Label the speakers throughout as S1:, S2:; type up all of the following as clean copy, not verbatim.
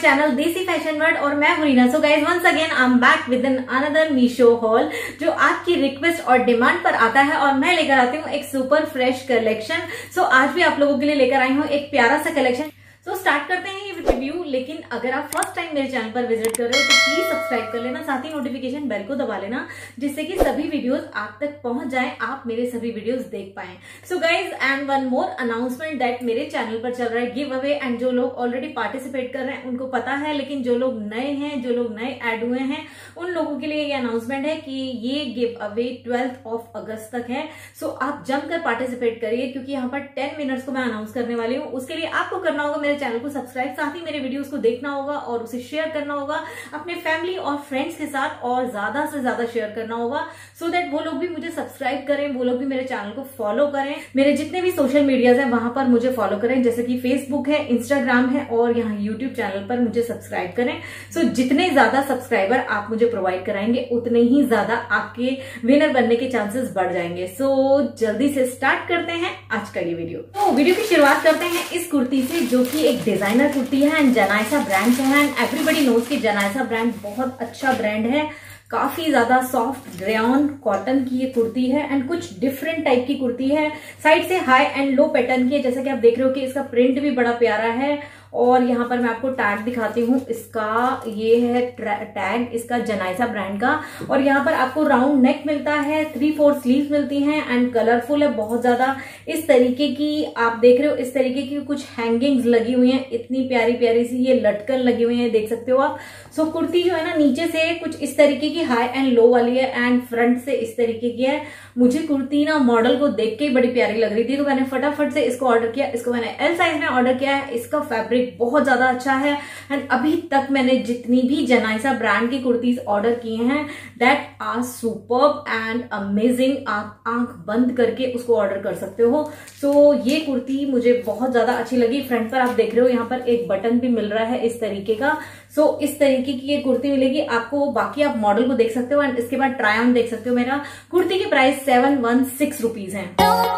S1: Channel देसी fashion world और मैं हूं Reena. So guys once again I am back with an another Meesho haul जो आपकी रिक्वेस्ट और डिमांड पर आता है और मैं लेकर आती हूँ एक सुपर फ्रेश कलेक्शन। सो आज भी आप लोगों के लिए लेकर आई हूँ एक प्यारा सा कलेक्शन। सो स्टार्ट करते हैं ये रिव्यू। लेकिन अगर आप फर्स्ट टाइम मेरे चैनल पर विजिट कर रहे हो तो प्लीज सब्सक्राइब कर लेना, साथ ही नोटिफिकेशन बेल को दबा लेना जिससे कि सभी वीडियोस आप तक पहुंच जाएं, आप मेरे सभी वीडियोस देख पाएं। So guys and one more announcement that मेरे चैनल पर चल रहा है गिव अवे एंड जो लोग ऑलरेडी पार्टिसिपेट कर रहे हैं उनको पता है, लेकिन जो लोग नए हैं, जो लोग नए ऐड हुए हैं उन लोगों के लिए ये अनाउंसमेंट है कि ये गिव अवे 12 अगस्त तक है। सो आप जमकर पार्टिसिपेट करिए क्योंकि यहाँ पर 10 विनर्स को मैं अनाउंस करने वाली हूँ। उसके लिए आपको करना होगा मेरे चैनल को सब्सक्राइब, साथ ही मेरे वीडियोस को देखना होगा और उसे शेयर करना होगा अपने फैमिली और फ्रेंड्स के साथ और ज्यादा से ज्यादा शेयर करना होगा सो दैट वो लोग भी मुझे सब्सक्राइब करें, वो लोग भी मेरे चैनल को फॉलो करें। मेरे जितने भी सोशल मीडियाज हैं वहां पर मुझे फॉलो करें, जैसे कि फेसबुक है, इंस्टाग्राम है और यहाँ यूट्यूब चैनल पर मुझे सब्सक्राइब करें। सो जितने ज्यादा सब्सक्राइबर आप मुझे प्रोवाइड कराएंगे उतने ही ज्यादा आपके विनर बनने के चांसेस बढ़ जाएंगे। सो जल्दी से स्टार्ट करते हैं आज का ये वीडियो। तो वीडियो की शुरुआत करते हैं इस कुर्ती से जो कि एक डिजाइनर कुर्ती है एंड जनायसा ब्रांड से है एंड एवरीबडी नोज कि जनायसा ब्रांड बहुत अच्छा ब्रांड है। काफी ज्यादा सॉफ्ट रेयॉन कॉटन की ये कुर्ती है एंड कुछ डिफरेंट टाइप की कुर्ती है। साइड से हाई एंड लो पैटर्न की है, जैसा कि आप देख रहे हो कि इसका प्रिंट भी बड़ा प्यारा है। और यहाँ पर मैं आपको टैग दिखाती हूँ, इसका ये है टैग इसका जनायसा ब्रांड का। और यहाँ पर आपको राउंड नेक मिलता है, 3/4 स्लीव्स मिलती हैं एंड कलरफुल है बहुत ज्यादा। इस तरीके की आप देख रहे हो, इस तरीके की कुछ हैंगिंग्स लगी हुई हैं, इतनी प्यारी प्यारी सी ये लटकन लगी हुई है, देख सकते हो आप। सो कुर्ती जो है ना नीचे से कुछ इस तरीके की हाई एंड लो वाली है एंड फ्रंट से इस तरीके की है। मुझे कुर्ती ना मॉडल को देख के ही बड़ी प्यारी लग रही थी तो मैंने फटाफट से इसको ऑर्डर किया। इसको मैंने एल साइज में ऑर्डर किया है। इसका फैब्रिक बहुत ज्यादा अच्छा है एंड अभी तक मैंने जितनी भी जनायसा ब्रांड की कुर्तीज ऑर्डर किए हैं that are superb and amazing. आप आंख बंद करके उसको ऑर्डर कर सकते हो। सो ये कुर्ती मुझे बहुत ज्यादा अच्छी लगी। फ्रंट पर आप देख रहे हो यहाँ पर एक बटन भी मिल रहा है इस तरीके का। सो इस तरीके की ये कुर्ती मिलेगी आपको। बाकी आप मॉडल को देख सकते हो एंड इसके बाद ट्राई ऑन देख सकते हो। मेरा कुर्ती की प्राइस 716 रुपीज है।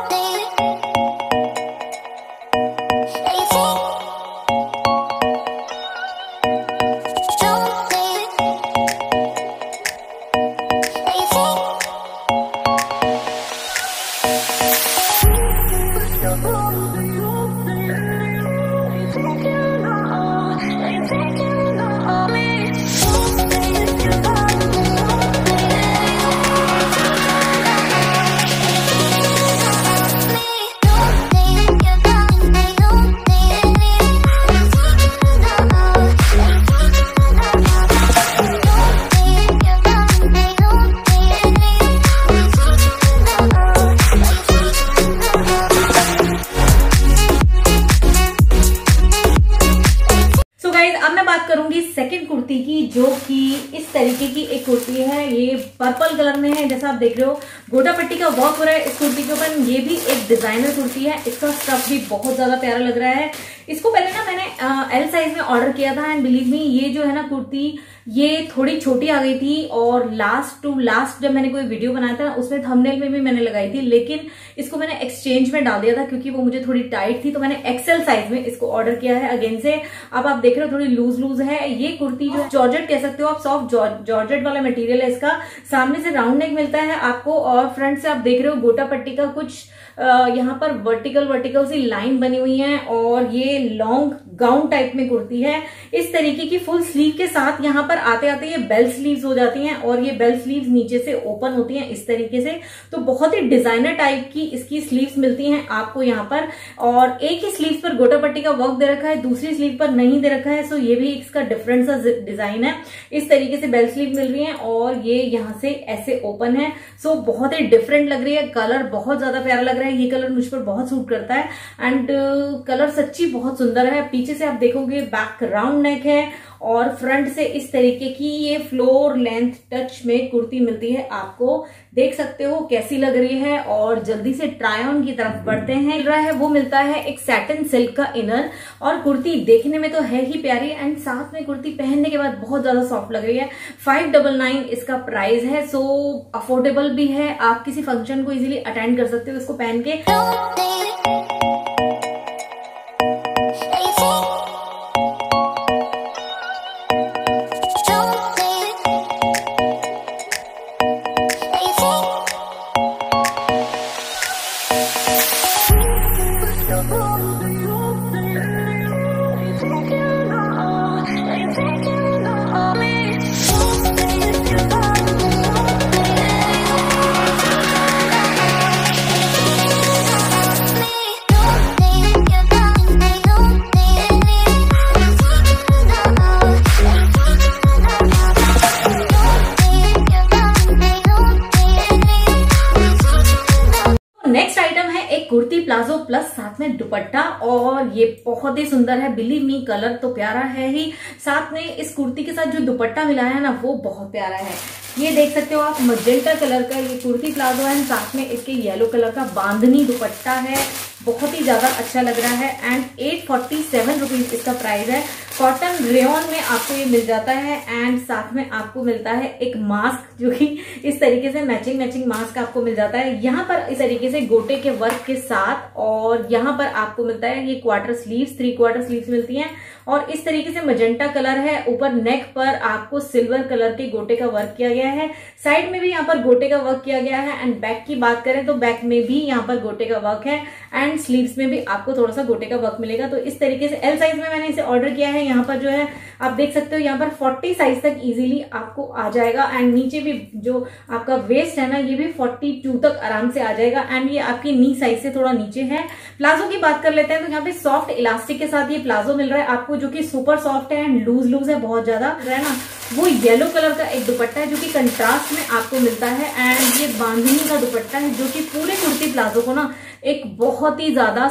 S1: करूंगी सेकंड कुर्ती की जो कि इस तरीके की एक कुर्ती है। ये पर्पल कलर में है, जैसा आप देख रहे हो गोटा पट्टी का वर्क हो रहा है इस कुर्ती के ऊपर। ये भी एक डिजाइनर कुर्ती है, इसका स्टफ भी बहुत ज्यादा प्यारा लग रहा है। इसको पहले ना मैंने एल साइज में ऑर्डर किया था एंड बिलीव मी ये जो है ना कुर्ती ये थोड़ी छोटी आ गई थी और लास्ट टू लास्ट जब मैंने कोई वीडियो बनाया था उसमें थंबनेल में भी मैंने लगाई थी, लेकिन इसको मैंने एक्सचेंज में डाल दिया था क्योंकि वो मुझे थोड़ी टाइट थी तो मैंने एक्सेल साइज में इसको ऑर्डर किया है अगेन से। अब आप देख रहे हो थोड़ी लूज लूज है ये कुर्ती, जो जॉर्जेट कह सकते हो आप, सॉफ्ट जॉर्जेट वाला मटेरियल है इसका। सामने से राउंड नेक मिलता है आपको और फ्रंट से आप देख रहे हो गोटा पट्टी का कुछ यहाँ पर वर्टिकल सी लाइन बनी हुई है और ये लॉन्ग गाउन टाइप में कुर्ती है। इस तरीके की फुल स्लीव के साथ यहाँ पर आते आते ये बेल स्लीव्स हो जाती हैं और ये बेल स्लीव्स नीचे से ओपन होती हैं इस तरीके से। तो बहुत ही डिजाइनर टाइप की इसकी स्लीव्स मिलती हैं आपको यहाँ पर। और एक ही स्लीव पर गोटा पट्टी का वर्क दे रखा है, दूसरी स्लीव पर नहीं दे रखा है। सो ये भी इसका डिफरेंट सा डिजाइन है। इस तरीके से बेल स्लीव मिल रही है और ये यहाँ से ऐसे ओपन है। सो बहुत ही डिफरेंट लग रही है। कलर बहुत ज्यादा प्यारा लग रहा है, ये कलर मुझ पर बहुत सूट करता है एंड कलर सच्ची बहुत सुंदर है। पीछे से आप देखोगे बैक राउंड नेक है और फ्रंट से इस तरीके की ये फ्लोर लेंथ टच में कुर्ती मिलती है आपको। देख सकते हो कैसी लग रही है और जल्दी से ट्राई ऑन की तरफ बढ़ते हैं। मिल रहा है वो मिलता है एक सैटिन सिल्क का इनर और कुर्ती देखने में तो है ही प्यारी एंड साथ में कुर्ती पहनने के बाद बहुत ज्यादा सॉफ्ट लग रही है। 599 इसका प्राइस है। सो अफोर्डेबल भी है, आप किसी फंक्शन को इजीली अटेंड कर सकते हो इसको पहन के। प्लस साथ में दुपट्टा, और ये बहुत ही सुंदर है, बिलीव मी कलर तो प्यारा है ही, साथ में इस कुर्ती के साथ जो दुपट्टा मिला है ना वो बहुत प्यारा है। ये देख सकते हो आप, मजेंटा कलर का ये कुर्ती प्लाजो है, साथ में इसके येलो कलर का बांधनी दुपट्टा है, बहुत ही ज्यादा अच्छा लग रहा है। एंड 847 रुपीज इसका प्राइस है। कॉटन रेयन में आपको ये मिल जाता है, एंड साथ में आपको मिलता है एक मास्क, जो कि इस तरीके से मैचिंग मास्क आपको मिल जाता है यहाँ पर इस तरीके से गोटे के वर्क के साथ। और यहाँ पर आपको मिलता है ये क्वार्टर स्लीव्स, 3/4 स्लीव्स मिलती हैं, और इस तरीके से मजेंटा कलर है। ऊपर नेक पर आपको सिल्वर कलर के गोटे का वर्क किया गया है, साइड में भी यहाँ पर गोटे का वर्क किया गया है। एंड बैक की बात करें तो बैक में भी यहाँ पर गोटे का वर्क है, एंड स्लीव्स में भी आपको थोड़ा सा गोटे का वर्क मिलेगा। तो इस तरीके से एल साइज में मैंने इसे ऑर्डर किया है। यहाँ पर जो है आप देख सकते हो, यहाँ पर 40 साइज तक इजीली आपको आ जाएगा, एंड नीचे भी जो आपका वेस्ट है ना ये भी 42 तक आराम से आ जाएगा, एंड ये आपकी नी साइज से थोड़ा नीचे है। प्लाजो की बात कर लेते हैं तो यहाँ पे सॉफ्ट इलास्टिक के साथ ये प्लाजो मिल रहा है आपको, जो कि सुपर सॉफ्ट है एंड लूज है बहुत ज्यादा, है ना। वो येलो कलर का एक दुपट्टा है जो कि कंट्रास्ट में आपको मिलता है, एंड ये बांधनी का दुपट्टा है जो कि पूरे कुर्ती प्लाजो को ना एक बहुत ही ज्यादा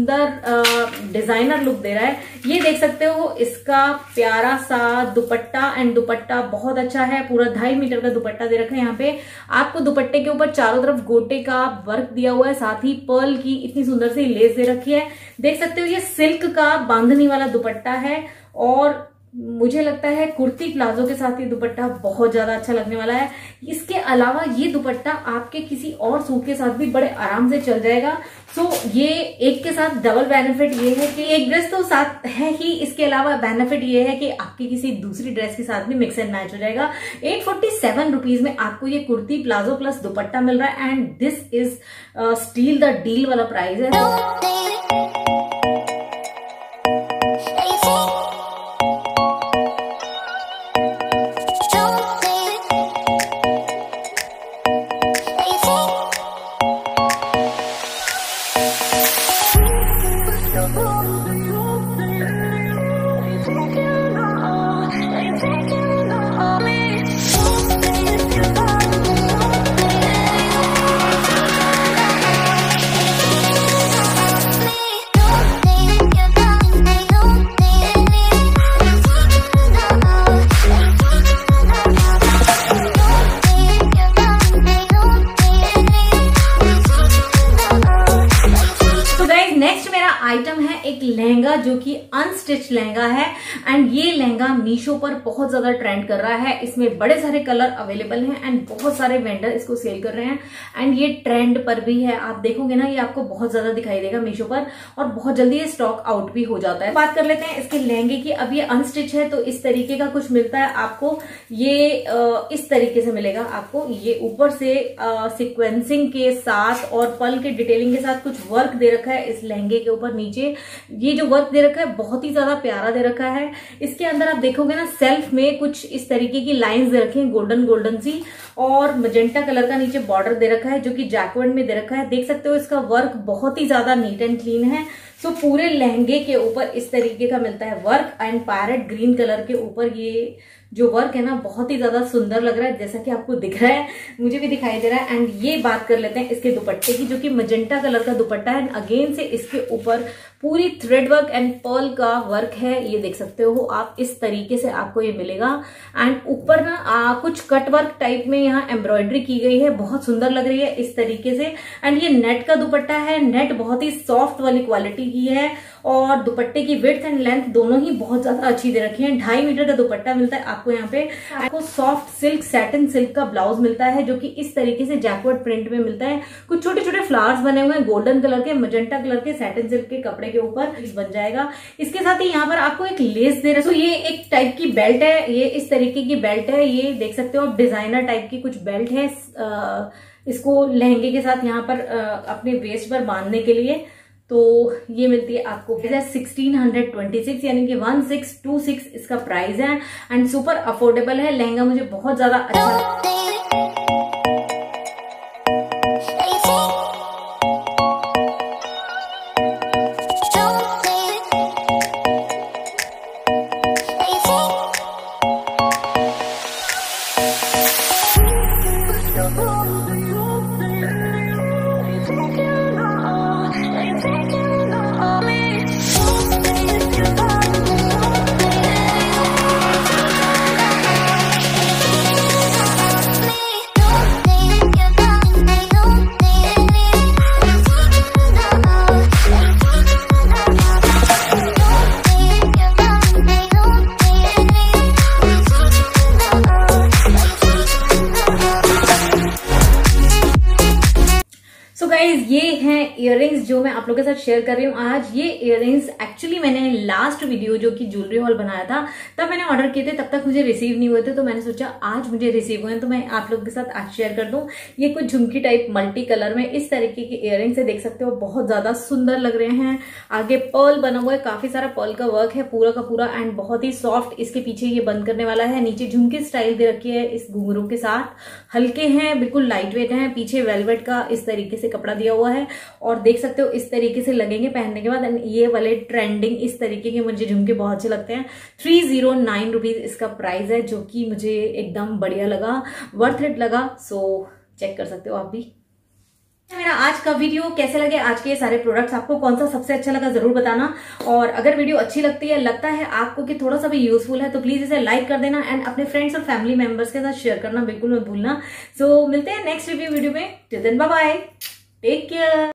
S1: सुंदर डिजाइनर लुक दे रहा है। ये देख सकते हो इसका प्यारा सा दुपट्टा, एंड दुपट्टा बहुत अच्छा है, पूरा 2.5 मीटर का दुपट्टा दे रखा है। यहाँ पे आपको दुपट्टे के ऊपर चारों तरफ गोटे का वर्क दिया हुआ है, साथ ही पर्ल की इतनी सुंदर सी लेस दे रखी है। देख सकते हो ये सिल्क का बांधनी वाला दुपट्टा है, और मुझे लगता है कुर्ती प्लाजो के साथ ये दुपट्टा बहुत ज्यादा अच्छा लगने वाला है। इसके अलावा ये दुपट्टा आपके किसी और सूट के साथ भी बड़े आराम से चल जाएगा। सो ये एक के साथ डबल बेनिफिट ये है कि एक ड्रेस तो साथ है ही, इसके अलावा बेनिफिट ये है कि आपकी किसी दूसरी ड्रेस के साथ भी मिक्स एंड मैच हो जाएगा। 847 रुपीज में आपको ये कुर्ती प्लाजो प्लस दुपट्टा मिल रहा है, and this is steal the deal वाला प्राइस है। आइटम है एक लहंगा जो कि अनस्टिच लहंगा है, एंड ये लहंगा मीशो पर बहुत ज्यादा ट्रेंड कर रहा है। इसमें बड़े सारे कलर अवेलेबल हैं, एंड बहुत सारे वेंडर इसको सेल कर रहे हैं, एंड ये ट्रेंड पर भी है। आप देखोगे ना ये आपको बहुत ज्यादा दिखाई देगा मीशो पर, और बहुत जल्दी ये स्टॉक आउट भी हो जाता है। बात कर लेते हैं इसके लहंगे की। अब ये अनस्टिच है तो इस तरीके का कुछ मिलता है आपको, ये इस तरीके से मिलेगा आपको। ये ऊपर से सिक्वेंसिंग के साथ और पल के डिटेलिंग के साथ कुछ वर्क दे रखा है इस लहंगे के ऊपर। नीचे ये जो वर्क दे रखा है बहुत ही ज्यादा प्यारा दे रखा है। इसके अंदर आप देखोगे ना सेल्फ में कुछ इस तरीके की लाइंस दे रखी हैं गोल्डन सी, और मजेंटा कलर का नीचे बॉर्डर दे रखा है जो कि जैकवर्ड में दे रखा है। देख सकते हो इसका वर्क बहुत ही ज्यादा नीट एंड क्लीन है। सो पूरे लहंगे के ऊपर इस तरीके का मिलता है work, and parrot green colour के ऊपर ये जो वर्क है ना बहुत ही ज्यादा सुंदर लग रहा है, जैसा कि आपको दिख रहा है, मुझे भी दिखाई दे रहा है। एंड ये बात कर लेते हैं इसके दुपट्टे की, जो कि मजेंटा कलर का दुपट्टा है। अगेन से इसके ऊपर पूरी थ्रेड वर्क एंड पर्ल का वर्क है, ये देख सकते हो आप, इस तरीके से आपको ये मिलेगा। एंड ऊपर ना कुछ कट वर्क टाइप में यहाँ एम्ब्रॉयडरी की गई है, बहुत सुंदर लग रही है इस तरीके से। एंड ये नेट का दुपट्टा है, नेट बहुत ही सॉफ्ट वाली क्वालिटी की है, और दुपट्टे की विड्थ एंड लेंथ दोनों ही बहुत ज्यादा अच्छी दे रखी है। 2.5 मीटर का दुपट्टा मिलता है आपको यहाँ पे। आपको सॉफ्ट सिल्क सैटिन सिल्क का ब्लाउज मिलता है जो कि इस तरीके से जैकवर्ड प्रिंट में मिलता है। कुछ छोटे छोटे फ्लावर्स बने हुए हैं गोल्डन कलर के, मजेंटा कलर के सैटिन सिल्क के कपड़े के ऊपर बन जाएगा। इसके साथ ही यहाँ पर आपको एक लेस दे रहा है। तो ये एक टाइप की बेल्ट है, ये इस तरीके की बेल्ट है, ये देख सकते हो आप, डिजाइनर टाइप की कुछ बेल्ट है। इसको लहंगे के साथ यहाँ पर अपने वेस्ट पर बांधने के लिए, तो ये मिलती है आपको 1626, यानी कि 1626 इसका प्राइस है, एंड सुपर अफोर्डेबल है। लहंगा मुझे बहुत ज्यादा अच्छा
S2: Take
S1: इयररिंग्स जो मैं आप लोगों के साथ शेयर कर रही हूँ आज, ये इयररिंग्स एक्चुअली मैंने लास्ट वीडियो जो कि ज्वेलरी हॉल बनाया था तब मैंने ऑर्डर किए थे, तब तक मुझे रिसीव नहीं हुए थे, तो मैंने सोचा आज मुझे रिसीव हुए तो मैं आप लोगों के साथ आज शेयर कर दूं। ये कुछ झुमकी टाइप मल्टी कलर में इस तरीके के इयररिंग्स है, देख सकते हो बहुत ज्यादा सुंदर लग रहे हैं। आगे पर्ल बना हुआ है, काफी सारा पर्ल का वर्क है पूरा का पूरा एंड बहुत ही सॉफ्ट। इसके पीछे ये बंद करने वाला है, नीचे झुमकी स्टाइल दे रखी है इस घुंघरू के साथ, हल्के हैं बिल्कुल लाइट वेट है। पीछे वेलवेट का इस तरीके से कपड़ा दिया हुआ है और देख सकते हो इस तरीके से लगेंगे पहनने के बाद। एंड ये वाले ट्रेंडिंग इस तरीके के मुझे झुमके बहुत अच्छे लगते हैं। 309 रुपीज इसका प्राइस है, जो कि मुझे एकदम बढ़िया लगा, वर्थ इट लगा। सो चेक कर सकते हो आप भी। मेरा आज का वीडियो कैसे लगे, आज के ये सारे प्रोडक्ट्स आपको कौन सा सबसे अच्छा लगा जरूर बताना। और अगर वीडियो अच्छी लगती है, लगता है आपको कि थोड़ा सा भी यूजफुल है, तो प्लीज इसे लाइक कर देना एंड अपने फ्रेंड्स और फैमिली मेंबर्स के साथ शेयर करना बिल्कुल मत भूलना। सो मिलते हैं नेक्स्ट रिव्यू वीडियो में। Till then bye bye, take care.